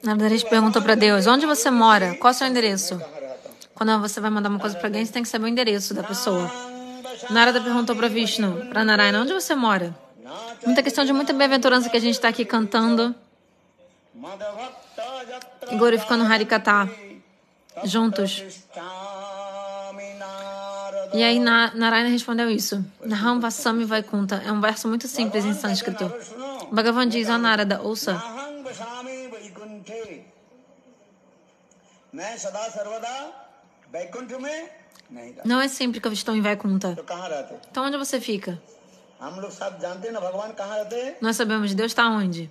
Narada perguntou para Deus, onde você mora? Qual é o seu endereço? Quando você vai mandar uma coisa para alguém, você tem que saber o endereço da pessoa. Narada perguntou para Vishnu, para Narayana, onde você mora? Muita questão de muita bem-aventurança que a gente está aqui cantando e glorificando Harikatha juntos. E aí Narayana respondeu isso. Naham Vasami Vaikunta. É um verso muito simples em sânscrito. Bhagavan diz a Narada, ouça. Não é sempre que eu estou em Vaikunta. Então onde você fica? Nós sabemos, Deus está onde?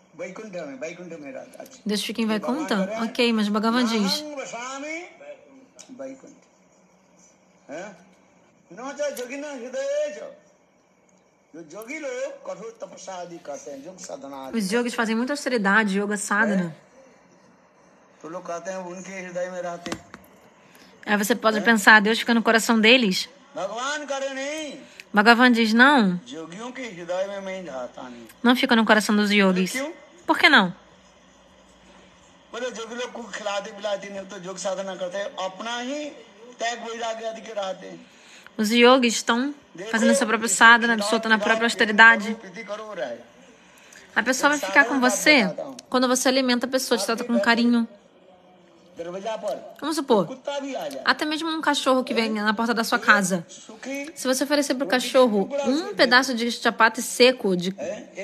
Deus fica em Vaikunta? Ok, mas Bhagavan diz. Os yogis fazem muita austeridade, yoga sadhana. Aí você pode pensar, Deus fica no coração deles? Bhagavan diz, não. Não fica no coração dos yogis. Por que não? Os yogis estão fazendo sua própria sadhana, soltando a própria austeridade. A pessoa vai ficar com você quando você alimenta a pessoa, te trata com carinho. Vamos supor, até mesmo um cachorro que vem na porta da sua casa. Se você oferecer para o cachorro um pedaço de chapati seco, de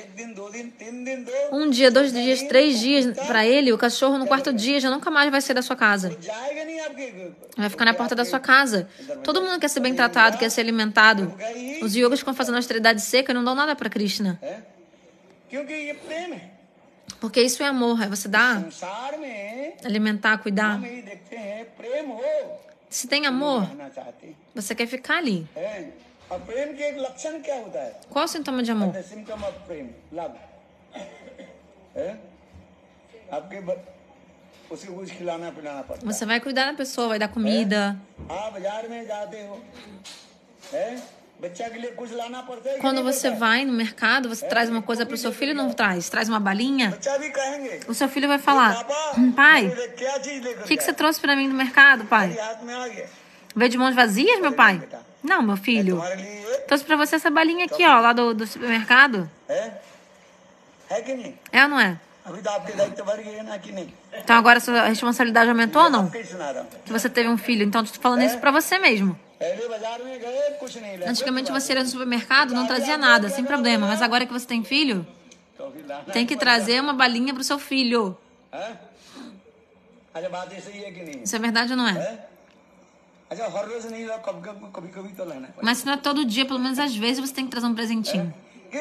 um dia, 2 dias, 3 dias para ele, o cachorro no 4º dia já nunca mais vai sair da sua casa. Vai ficar na porta da sua casa. Todo mundo quer ser bem tratado, quer ser alimentado. Os yogas ficam fazendo austeridade seca e não dão nada para Krishna. Porque isso é amor, é você dar, alimentar, cuidar. Se tem amor, você quer ficar ali. Qual é o sintoma de amor? Você vai cuidar da pessoa, vai dar comida. Quando você vai no mercado, você traz uma coisa para o seu filho, não traz? Traz uma balinha? O seu filho vai falar, pai, o que você trouxe para mim do mercado, pai? Veio de mãos vazias, meu pai? Não, meu filho. Trouxe para você essa balinha aqui, ó, lá do supermercado. É ou não é? Então agora a sua responsabilidade aumentou ou não? Que você teve um filho, então estou falando isso para você mesmo. Antigamente você ia no supermercado, não trazia nada, sem problema. Mas agora que você tem filho, tem que trazer uma balinha para o seu filho. Isso é verdade ou não é? Mas se não é todo dia, pelo menos às vezes você tem que trazer um presentinho.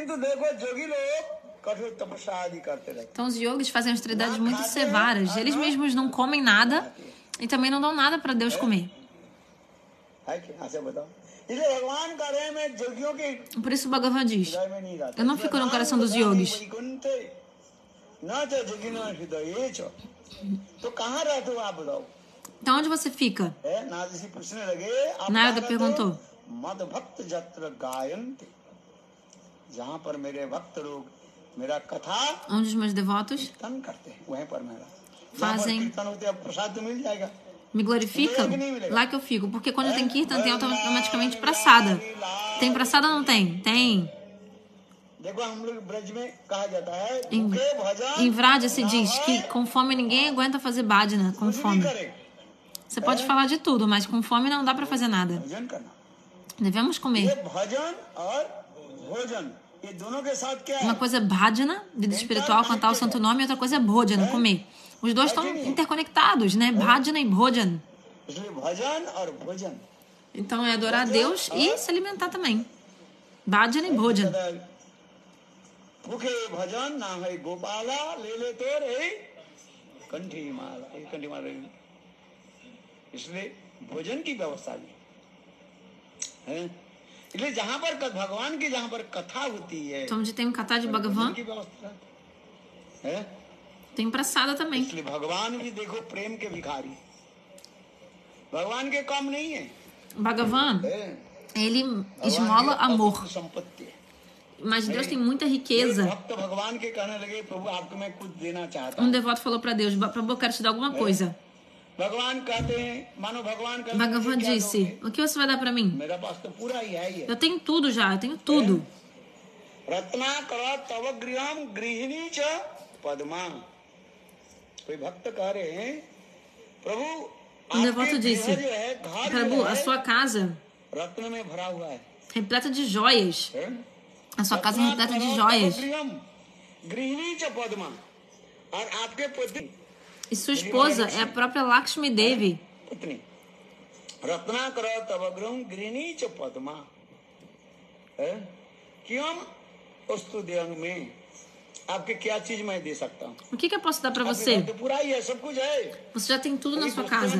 Então os yogis fazem austeridades muito severas. Eles mesmos não comem nada e também não dão nada para Deus comer. Por isso o Bhagavan diz, eu não fico no coração dos yogis. Então onde você fica? Narada perguntou. Onde os meus devotos fazem, me glorificam, lá que eu fico. Porque quando tem kirtan, tem automaticamente praçada. Tem praçada ou não tem? Tem. Em Vraja se diz que com fome ninguém aguenta fazer bhajana, com fome. Você pode falar de tudo, mas com fome não dá para fazer nada. Devemos comer. Uma coisa é bhajana, vida espiritual, cantar o santo nome, e outra coisa é bhojana, comer. Os dois estão interconectados, né? Bhajana e bhojan. Então é adorar a Deus e se alimentar também. Bhajana e bhojan. Então onde tem um katha de Bhagavan, tem praçada também. Bhagavan, ele esmola amor. Mas Deus tem muita riqueza. Um devoto falou para Deus, Prabhu, eu quero te dar alguma coisa. Bhagavan disse, o que você vai dar para mim? Eu tenho tudo já, eu tenho tudo. Um devoto disse, Prabhu, a sua casa repleta de joias. A sua casa é repleta de joias. E sua esposa é a própria Lakshmi Devi. O que eu posso dar para você? Você já tem tudo na sua casa.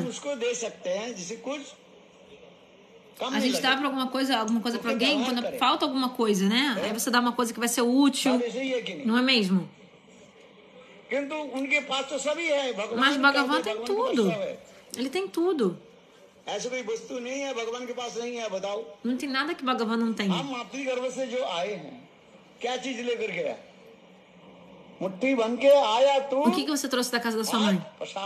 A gente dá para alguma coisa para alguém quando falta alguma coisa, né? Aí você dá uma coisa que vai ser útil, não é mesmo? Mas Bhagavan tem tudo. Ele tem tudo. Não tem nada que Bhagavan não tem. O que você trouxe da casa da sua mãe?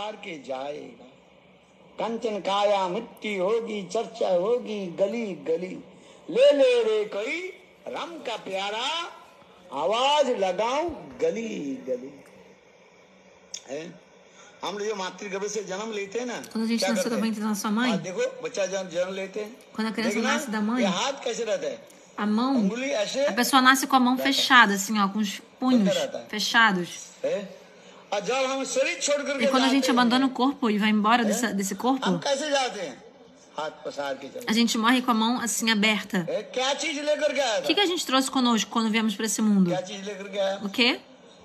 कंचन काया मिट्टी होगी चर्चा होगी गली गली ले ले रे कोई राम का प्यारा आवाज लगाऊं गली गली है हम लोग जो मातृगर्भ से जन्म लेते हैं ना quando a gente nasceu do ventre da sua mãe देखो बच्चा जन्म लेते हैं quando a criança nasce da mãe हाथ कैसे रहता है a mão a pessoa nasce com a mão fechada assim ó com os punhos fechados. E quando a gente abandona o corpo e vai embora desse corpo, a gente morre com a mão assim aberta. O que a gente trouxe conosco quando viemos para esse mundo? O quê?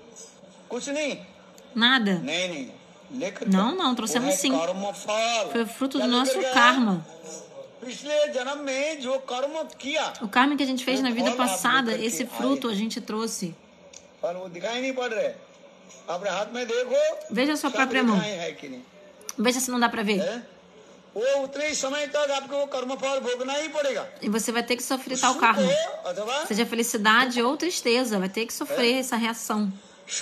Nada. Não, trouxemos sim. Foi o fruto do nosso karma. O karma que a gente fez na vida passada, esse fruto a gente trouxe. Veja a sua própria mão. Veja se não dá para ver. E você vai ter que sofrer tal karma. Seja felicidade ou tristeza, vai ter que sofrer essa reação.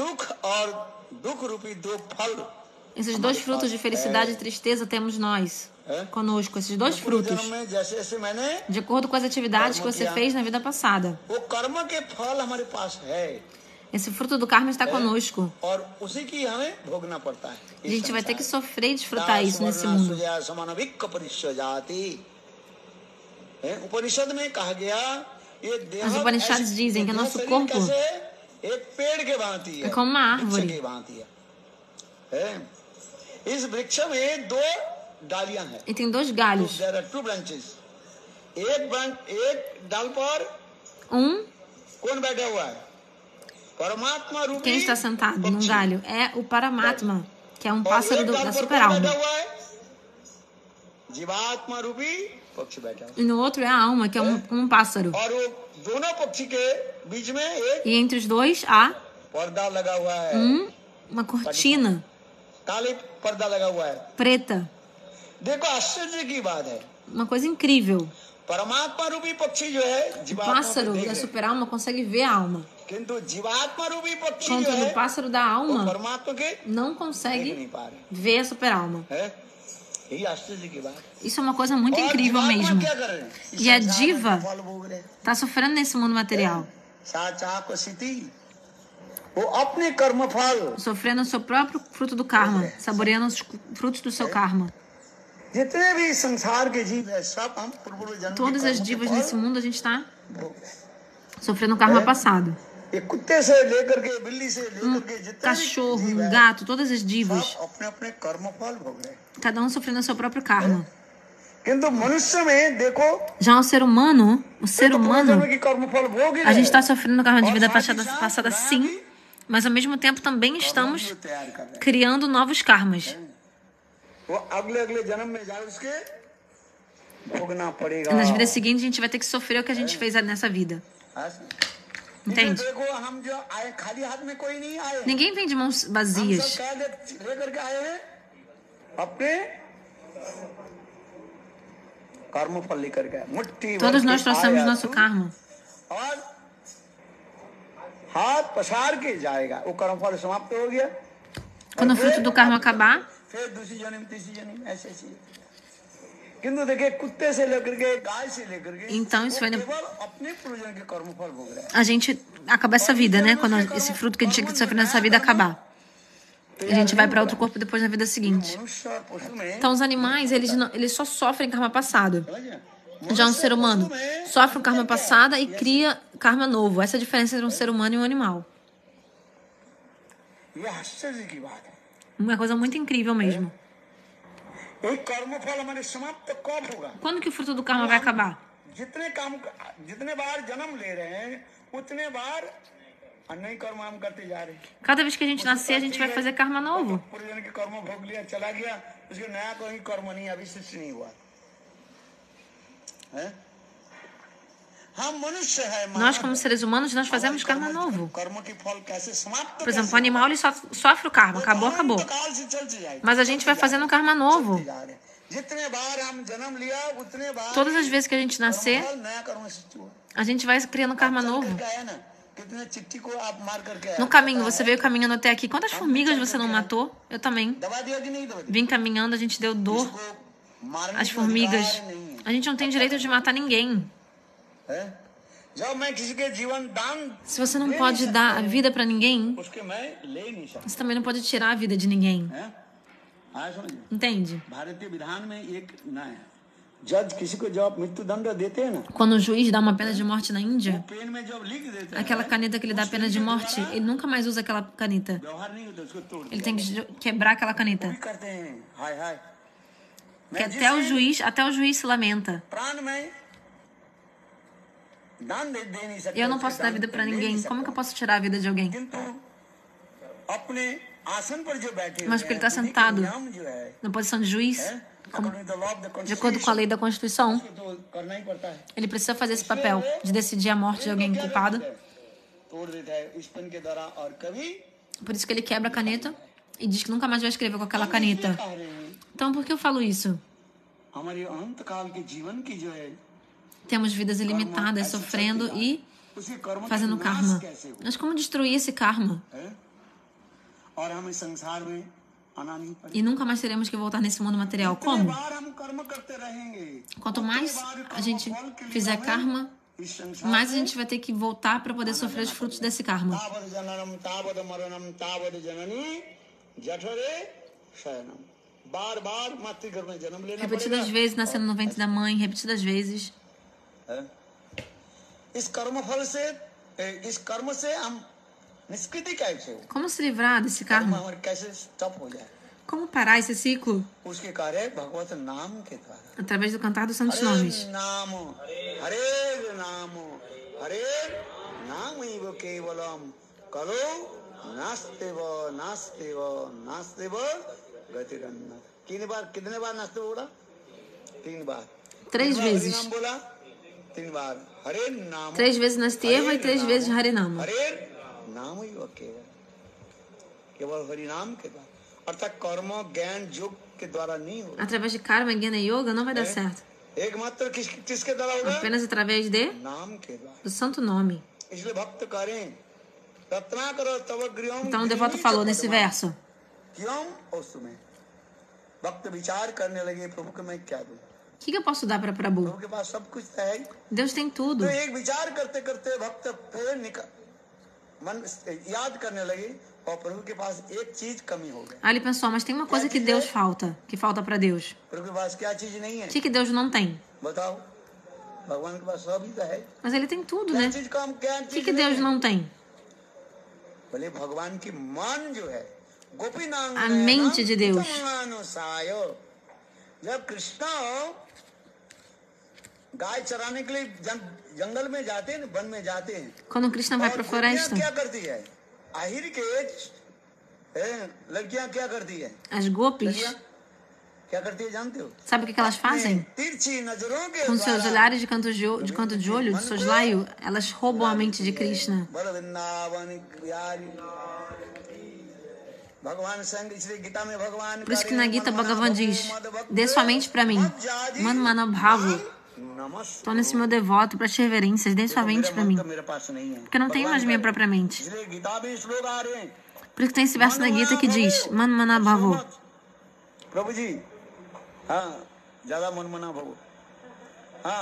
Esses dois frutos de felicidade e tristeza temos nós conosco, esses dois frutos, de acordo com as atividades que você fez na vida passada. Esse fruto do karma está conosco. A gente vai ter que sofrer e desfrutar isso nesse mundo. As Upanishads dizem que o nosso corpo é como uma árvore. E tem dois galhos. Quem está sentado num galho é o Paramatma, que é um pássaro da super-alma. E no outro é a alma, que é um pássaro. E entre os dois há uma cortina preta. Uma coisa incrível. O pássaro da super-alma consegue ver a alma. Enquanto o pássaro da alma não consegue ver a super-alma. Isso é uma coisa muito incrível mesmo. E a diva está sofrendo nesse mundo material. Sofrendo o seu próprio fruto do karma. Saboreando os frutos do seu karma. Todas as divas nesse mundo a gente está sofrendo o karma passado. Um cachorro, um gato, todas as divas. Cada um sofrendo o seu próprio karma. Já o ser humano, a gente está sofrendo o karma de vida passada sim, mas ao mesmo tempo também estamos criando novos karmas. Nas vidas seguintes a gente vai ter que sofrer o que a gente fez nessa vida. Entende? Ninguém vem de mãos vazias. Todos nós trouxemos nosso karma. हाथ पसार के जाएगा, वो कर्मफल समाप्त हो गया। Quando o fruto do karma acabar, फिर दूसरी जन्म, तीसरी जन्म, ऐसे ऐसे। किंतु देखिए, कुत्ते से लेकर के, गाय से लेकर के, então isso vai केवल अपने पूर्वजन्म के कर्मफल भोग रहे हैं। a gente acaba essa vida, né? Quando esse fruto que a gente tinha que sofrer nessa vida acabar. A gente vai para outro corpo depois na vida seguinte. Então, os animais, eles só sofrem karma passado. Já um ser humano sofre um karma passado e cria karma novo. Essa é a diferença entre um ser humano e um animal. Uma coisa muito incrível mesmo. Quando que o fruto do karma vai acabar? Cada vez que a gente nascer, a gente vai fazer karma novo. Nós, como seres humanos, nós fazemos karma novo. Por exemplo, o animal ele só sofre o karma. Acabou, acabou. Mas a gente vai fazendo karma novo. Todas as vezes que a gente nascer, a gente vai criando karma novo. No caminho, você veio caminhando até aqui. Quantas formigas você não matou? Eu também. Vim caminhando, a gente deu dor às formigas. A gente não tem direito de matar ninguém. Se você não pode dar a vida para ninguém, você também não pode tirar a vida de ninguém. Entende? Quando o juiz dá uma pena de morte na Índia, aquela caneta que ele dá pena de morte, ele nunca mais usa aquela caneta. Ele tem que quebrar aquela caneta. Que até o juiz se lamenta. Eu não posso dar vida para ninguém. Como que eu posso tirar a vida de alguém? Mas porque ele está sentado na posição de juiz, de acordo com a lei da Constituição, ele precisa fazer esse papel de decidir a morte de alguém culpado. Por isso que ele quebra a caneta e diz que nunca mais vai escrever com aquela caneta. Então, por que eu falo isso? Temos vidas ilimitadas, sofrendo e fazendo karma. Mas como destruir esse karma? E nunca mais teremos que voltar nesse mundo material. Como? Quanto mais a gente fizer karma, mais a gente vai ter que voltar para poder sofrer os frutos desse karma. Repetidas vezes, nascendo no ventre da mãe, repetidas vezes. Como se livrar desse karma? Como parar esse ciclo? Através do cantar dos santos nomes. Três vezes. 3 vezes Nasteva e 3 vezes Harinama. Através de karma, Jnana e Yoga não vai dar certo. Apenas através do santo nome. Então o devoto falou nesse verso: o que eu posso dar para Prabhu? Deus tem tudo. Aí ele pensou, mas tem uma coisa que Deus falta, que falta para Deus. O que Deus não tem? Mas ele tem tudo, né? O que Deus não tem? A mente de Deus. Quando Krishna vai para a floresta, as gopis, sabe o que elas fazem? Com seus olhares de canto de olho, de soslaio, elas roubam a mente de Krishna. Por isso que na Gita Bhagavan diz: dê sua mente para mim. Man Manabhavo नमस्ते Torne-se meu devoto, preste reverências, dê sua mente para mim. मेरे पास नहीं है Porque eu não tenho mais minha própria mente. इसलिए गीता में श्लोक आ रहे हैं Por isso que tem esse verso na Gita que diz, Man mana bhavo. प्रभु जी हाँ ज्यादा मन मना भवो हाँ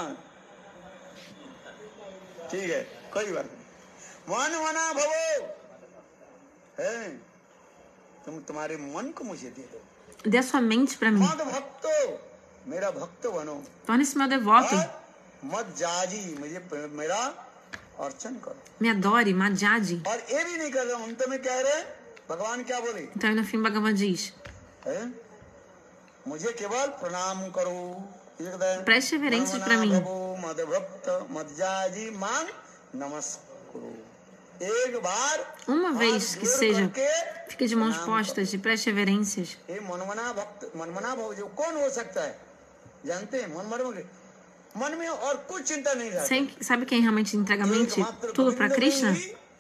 ठीक है कोई बात नहीं मन मना भवो है तुम्हारे मन को मुझे दे दो Dê a sua mente para mim. मद भक्तो मेरा भक्त बनो Torne-se meu devoto. मत जाजी मुझे मेरा अर्चन करो Me adore, Madhyadi. और ये भी नहीं कर रहा हम तुम्हें कह रहे भगवान क्या बोले Então, aí no fim, Bhagavan diz, है? मुझे केवल प्रणाम करो preste reverências para mim. मद भक्त मत जाजी मांग नमस्करो एक बार Uma vez que seja, fique de mãos postas e preste reverências. ये मनमना भाव जो कौन हो सकता है जानते हैं मन में और कुछ चिंता नहीं रहती Sabe quem realmente entrega a mente tudo para Krishna?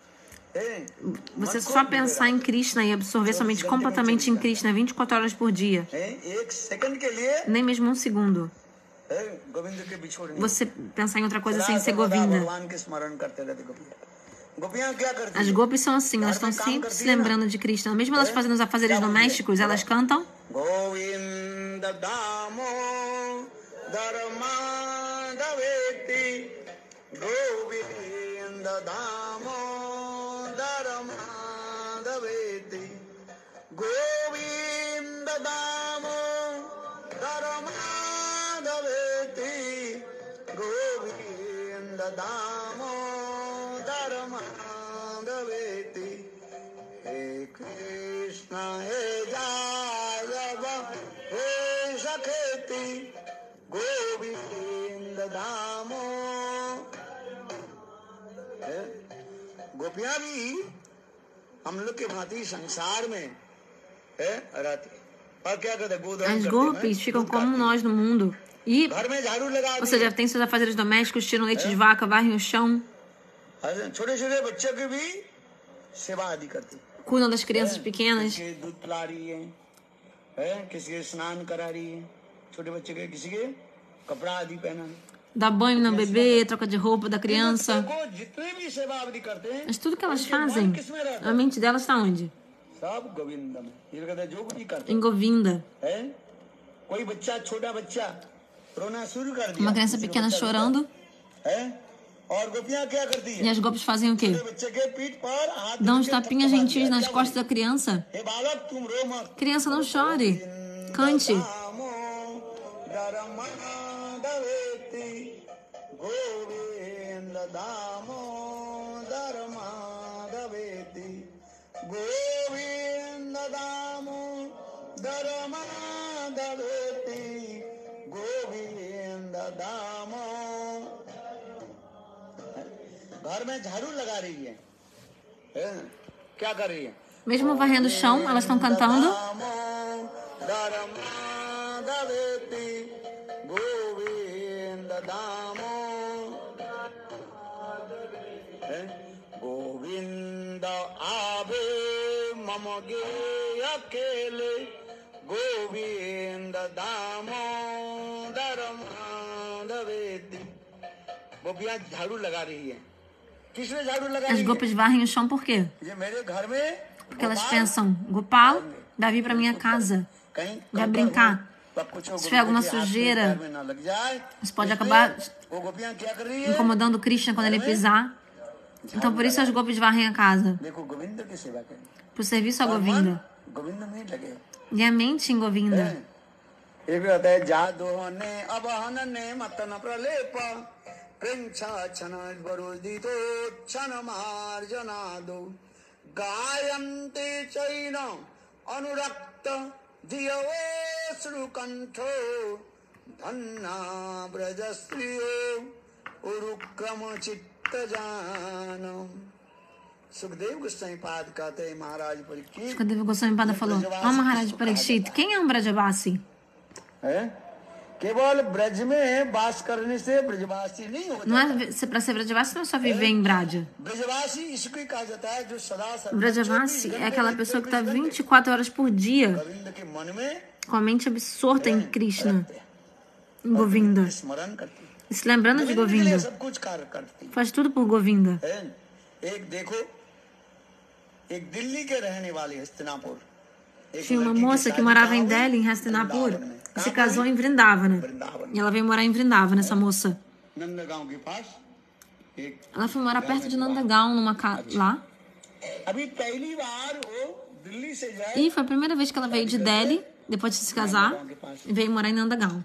Você só pensar em Krishna e absorver sua mente completamente em Krishna 24 horas por dia. एक सेकंड के लिए Nem mesmo um segundo. Govind के बिछोड़ नहीं Você pensar em outra coisa sem ser Govinda. भगवान के स्मरण करते रहते गोपियां क्या करती As gopis são assim, elas estão sempre se lembrando de Krishna. Mesmo elas fazendo os afazeres domésticos, elas cantam Govind दामो धर्माधवेति गोविंद दामो धर्माधवेति गोविंद दामो धर्माधवेति गोविंद दामो धर्माधवेति हे कृष्ण हे जादव हे सखेति गोविंद दामो गोपियां भी हम लोग के भांति संसार में है रहती और क्या करते As gopis ficam como nós no mundo. E, घर में झाड़ू लगा ou seja, tem seus afazeres domésticos, tiram leite de vaca, varrem o chão, छोटे छोटे बच्चों की भी सेवा आदि करती cuidam das crianças pequenas. किसी के दूध पिला रही है किसी के स्नान करा रही है छोटे बच्चे के किसी के कपड़ा आदि पहना Dá banho no bebê, troca de roupa da criança. जितने भी सेवा आदि करते हैं Mas tudo que elas fazem, a mente delas está onde? सब गोविंद में ये कहते हैं जो भी करते Em Govinda. हैं कोई बच्चा छोटा बच्चा रोना शुरू कर दिया Uma criança pequena chorando. है और गोपियां क्या करती E है as gopis fazem o quê? बच्चे के पीठ पर हाथ Dão uns tapinhas gentis nas costas da criança. हे बालक तुम रो मत Criança, não chore. Cante. Govind दामोदर माधवेति गोविंद दामोदर माधवेति गोविंद दामो घर में झाड़ू लगा रही है क्या कर रही है Mesmo varrendo o chão, elas estão cantando. Govind दामो गोविंद आवे मम गे अकेले गोविंद दामो धर्माधवेति गोपियां झाड़ू लगा रही है किसने झाड़ू लगा As रही है gopis varrem o chão por quê? ये मेरे घर में Porque elas pensam, Gopal vai vir para minha casa, कहीं vai brincar. Se tiver alguma sujeira, isso pode acabar वो गोपियां क्या कर रही है incomodando Krishna quando ele pisar. Então por isso as gopis varrem a casa, देखो गोविंद की सेवा करें pro serviço a Govinda. Govind में लगे E a mente em Govinda. एक होता है जादो ने अबहन ने मतन प्रलेप प्रेंछा छन वरुदितो छन मार्जनादो गायन्ते चैन अनुरक्त धियो श्रुकंठो धन्ना ब्रजश्रियो उरुक्रम चित्त जानो सुखदेव गोस्वामी पाद कहते हैं महाराज Parikshit Sukadeva Goswami Pada falou, ó Maharaj Parikshit, quem é um Brajavasi? है केवल ब्रज में वास करने से ब्रजवासी नहीं होता Não é para ser Brajavasi, não é só viver em Braja. ब्रजवासी इसको ही कहा जाता है जो सदा Brajavasi é aquela pessoa que está 24 horas por dia Govind के मन में com a mente absorta em Krishna, em Govinda. स्मरण करती E se lembrando de Govinda. Faz tudo por Govinda. Tinha uma moça que morava em Delhi, em Hastinapur, e se casou em Vrindavana. E ela veio morar em Vrindavana, essa moça. Ela foi morar perto de Nandagaon, numa casa lá. E foi a primeira vez que ela veio de Delhi, depois de se casar, e veio morar em Nandagaon.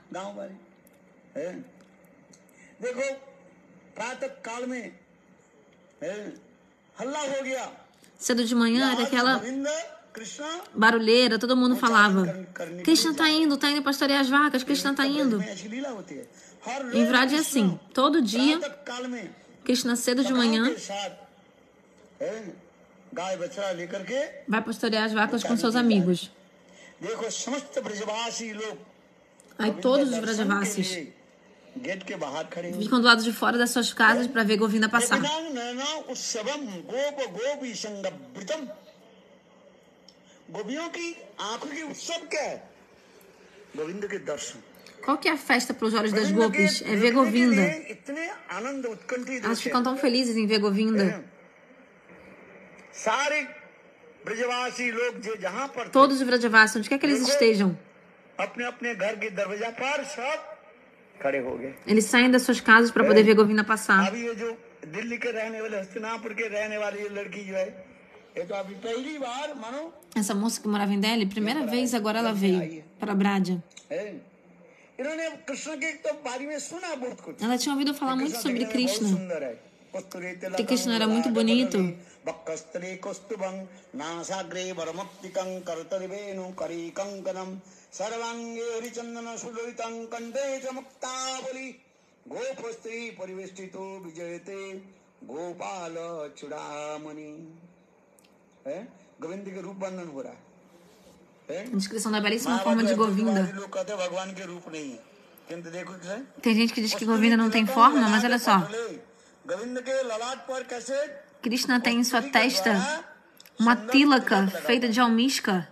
Cedo de manhã era aquela barulheira, todo mundo falava: Krishna tá indo pastorear as vacas, Krishna tá indo. Em verdade é assim, todo dia, Krishna cedo de manhã vai pastorear as vacas com seus amigos. Aí todos os Vrajavasis ficam do lado de fora das suas casas para ver Govinda passar. Qual que é a festa para os olhos das gopis? É ver Govinda. Elas ficam tão felizes em ver Govinda. Todos os Vrajavasis, onde quer que eles estejam, eles saem das suas casas para poder ver Govinda passar. Essa moça que morava em Delhi, primeira vez agora ela veio para Braja. Ela tinha ouvido falar muito sobre Krishna, que Krishna era muito bonito. A descrição da belíssima forma de Govinda. Tem gente que diz que Govinda não tem forma, mas olha só. Krishna tem em sua testa uma tilaka feita de almíscar.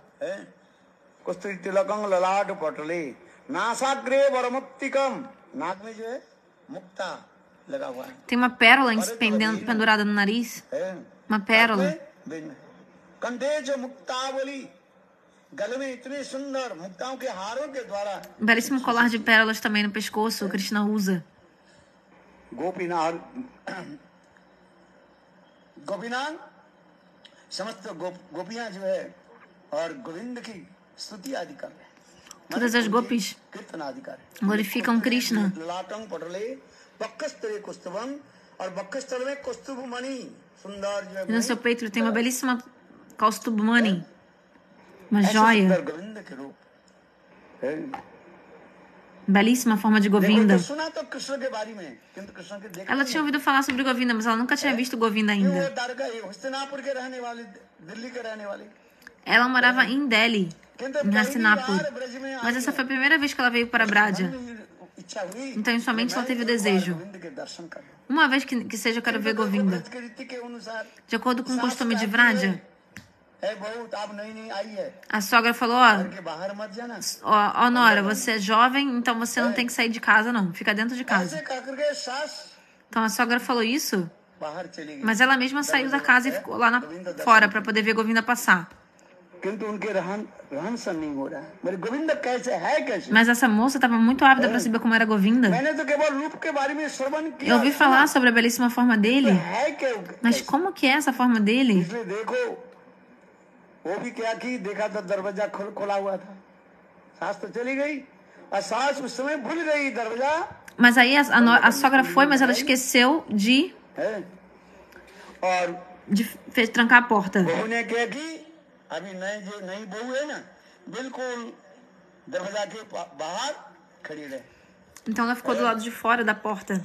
Tem uma pérola pendurada no nariz. Uma pérola. Um belíssimo colar de pérolas também no pescoço, o Krishna usa. Todas as gopis glorificam Krishna. E no seu peito ele tem uma belíssima Kaustubmani, uma joia. Belíssima forma de Govinda. Ela tinha ouvido falar sobre Govinda, mas ela nunca tinha visto Govinda ainda. Ela morava em Delhi, em Hastinapur. Mas essa foi a primeira vez que ela veio para Braja. Então, em sua mente, ela teve o desejo. Uma vez que seja, eu quero ver Govinda. De acordo com o costume de Vraja, a sogra falou: ó, Nora, você é jovem, então você não tem que sair de casa, não. Fica dentro de casa. Então a sogra falou isso, mas ela mesma saiu da casa e ficou lá fora para poder ver Govinda passar. Mas essa moça estava muito ávida para saber como era Govinda. Eu ouvi falar sobre a belíssima forma dele, mas como que é essa forma dele? Mas aí a sogra foi, mas ela esqueceu de trancar a porta. Então ela ficou do lado de fora da porta.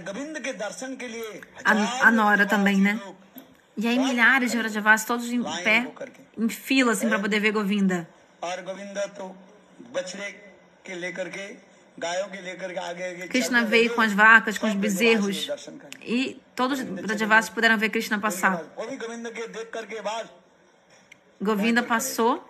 A Nora também, né? E aí milhares de Vrajavasis, todos em pé, em fila, assim, para poder ver Govinda. Krishna veio com as vacas, com os bezerros, e todos os Vrajavasis puderam ver Krishna passar. Govinda passou,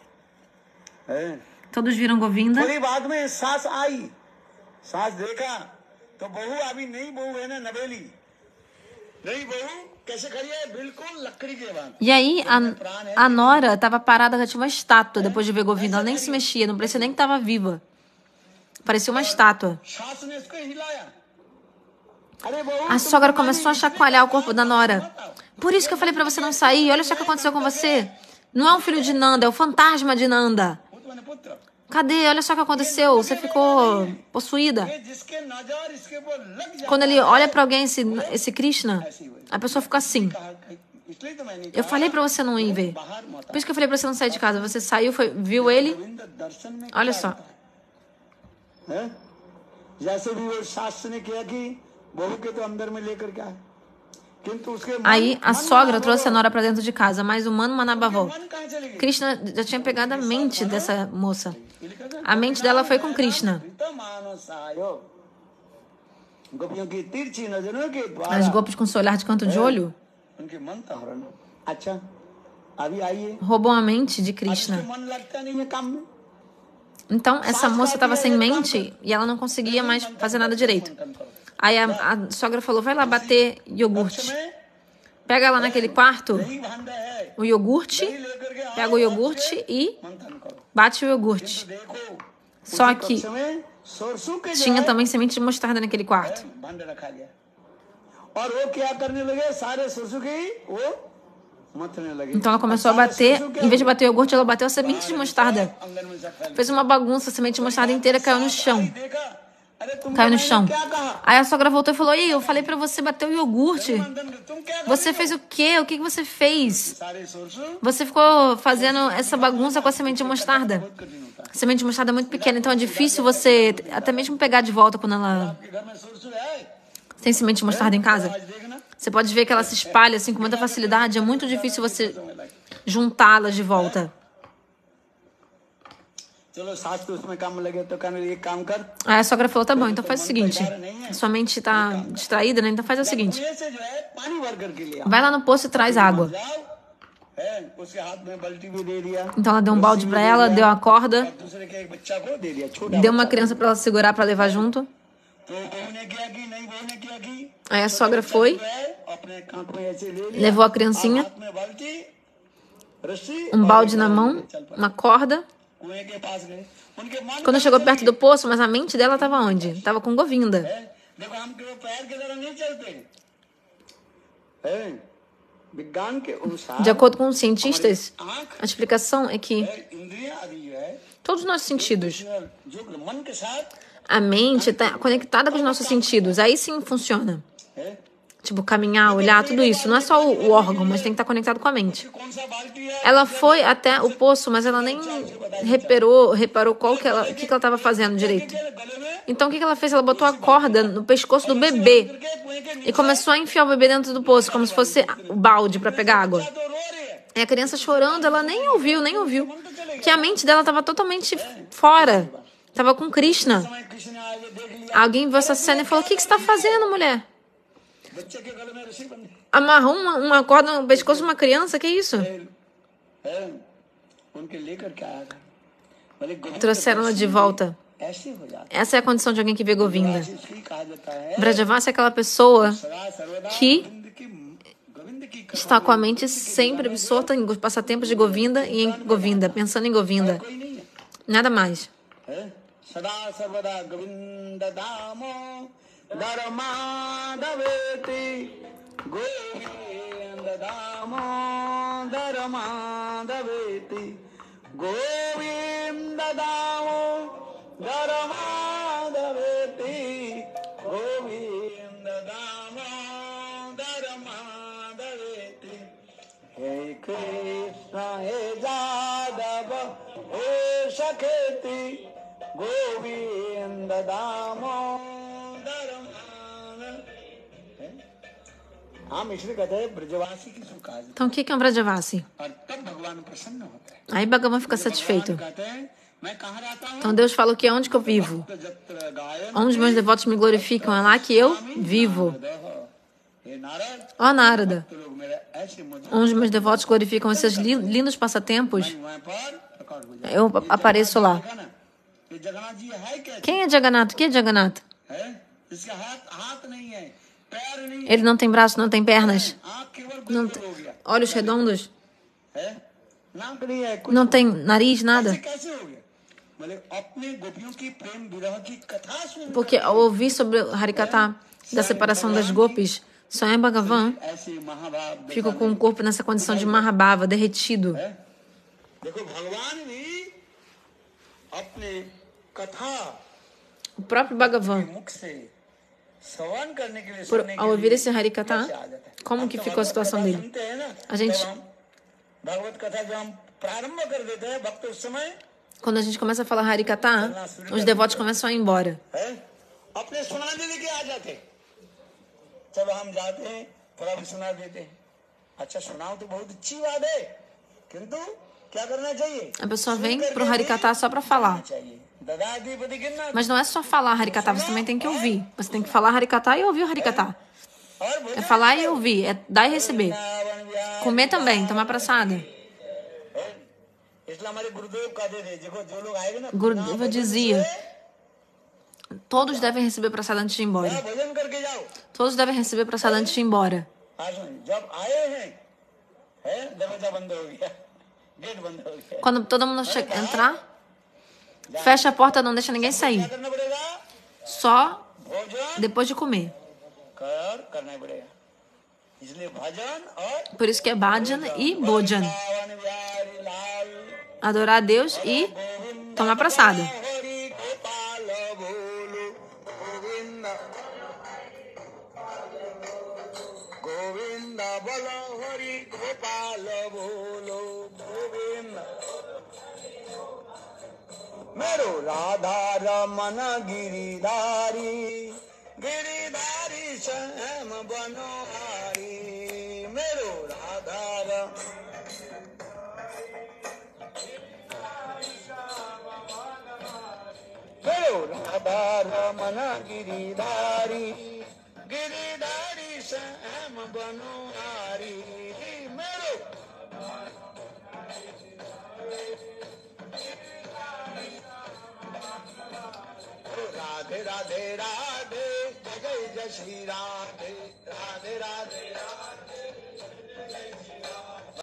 todos viram Govinda. तो बहू अभी नई बहू है ना नवेली नई बहू कैसे खड़ी है बिल्कुल लकड़ी के बाद E aí, a Nora estava parada, ela tinha uma estátua depois de ver Govinda. Ela nem se mexia, não parecia nem que estava viva. Parecia uma estátua. सास ने इसको हिलाया A sogra começou a chacoalhar o corpo da Nora. Por isso que eu falei pra você não sair. Olha só o que aconteceu com você. Não é o filho de Nanda, é o fantasma de Nanda. Cadê? Olha só o que aconteceu. Você ficou possuída. Quando ele olha pra alguém, esse Krishna, a pessoa fica assim. Eu falei pra você não ir ver. Por isso que eu falei pra você não sair de casa. Você saiu, viu ele. Olha só. Aí a sogra trouxe a Nora pra dentro de casa, mas o Mano Manabhavô, Krishna já tinha pegado a mente dessa moça. A mente dela foi com Krishna. As golpes com seu olhar de canto de olho roubam a mente de Krishna. Então, essa moça estava sem mente e ela não conseguia mais fazer nada direito. Aí a sogra falou, vai lá bater iogurte. Pega lá naquele quarto o iogurte, pega o iogurte e bate o iogurte. Só que tinha também semente de mostarda naquele quarto. Então ela começou a bater, em vez de bater o iogurte, ela bateu a semente de mostarda. Fez uma bagunça, a semente de mostarda inteira caiu no chão. Caiu no chão. Aí a sogra voltou e falou, ei, eu falei pra você bater o iogurte. Você fez o quê? O que você fez? Você ficou fazendo essa bagunça com a semente de mostarda. A semente de mostarda é muito pequena, então é difícil você até mesmo pegar de volta quando ela tem semente de mostarda em casa. Você pode ver que ela se espalha assim com muita facilidade. É muito difícil você juntá-las de volta. Aí a sogra falou, tá bom, então faz o seguinte. Sua mente está distraída, né? Então faz o seguinte. Vai lá no poço e traz água. Então ela deu um balde para ela, deu a corda, deu uma criança para ela segurar para levar junto. Aí a sogra foi, levou a criancinha, um balde na mão, uma corda. Quando chegou perto do poço, mas a mente dela estava onde? Estava com Govinda. De acordo com os cientistas, a explicação é que todos os nossos sentidos, a mente está conectada com os nossos sentidos, aí sim funciona. Tipo, caminhar, olhar, tudo isso. Não é só o órgão, mas tem que estar conectado com a mente. Ela foi até o poço, mas ela nem reparou o que ela estava fazendo direito. Então, o que ela fez? Ela botou a corda no pescoço do bebê e começou a enfiar o bebê dentro do poço, como se fosse o balde para pegar água. E a criança chorando, ela nem ouviu. Que a mente dela estava totalmente fora. Estava com Krishna. Alguém viu essa cena e falou, o que você está fazendo, mulher? Amarrou uma corda no pescoço de uma criança? Que isso? Trouxeram ela de volta. Essa é a condição de alguém que vê Govinda. Vrajavasi é aquela pessoa que está com a mente sempre absorta em passatempos de Govinda e em Govinda, pensando em Govinda. Nada mais. Dharmadaveti Govinda Dharmadaveti Govinda Dharmadaveti Govinda Dharmadaveti Hey Krishna Hey Jadava Hey Shaketi Govinda Dharmadaveti. Então, o que é um Vrajavasi? Aí Bhagavan fica satisfeito. Então, Deus fala o que é onde que eu vivo. Onde meus devotos me glorificam, é lá que eu vivo. Ó Narada, onde meus devotos glorificam esses lindos passatempos, eu apareço lá. Quem é Jagannatha? O que é Jagannatha? Ele não tem braços, não tem pernas. Não tem olhos redondos. Não tem nariz, nada. Porque ao ouvir sobre o Harikatha, da separação das gopis, Swayam Bhagavan fica com o corpo nessa condição de Mahabhava, derretido. O próprio Bhagavan, ao ouvir esse Harikatha, como que ficou a situação dele? Quando a gente começa a falar Harikatha, os devotos começam a ir embora. A pessoa vem para o Harikatha só para falar. Mas não é só falar Harikatha, você também tem que ouvir. Você tem que falar Harikatha e ouvir o Harikatha. É falar e ouvir, é dar e receber. Comer também, tomar praçada. Gurudeva dizia: todos devem receber praçada antes de ir embora. Todos devem receber praçada antes de ir embora. Quando todo mundo entrar, fecha a porta, não deixa ninguém sair. Só depois de comer. Por isso que é bhajan e bhojan. Adorar a Deus e tomar praçada. मेरो राधा रमन गिरिधारी गिरिधारी श्याम बनोहारी मेरो राधा रमन गिरिधारी गिरिधारी श्याम बनोहारी मेरो राधे राधे राधे जय जय श्री राधे राधे राधे राधे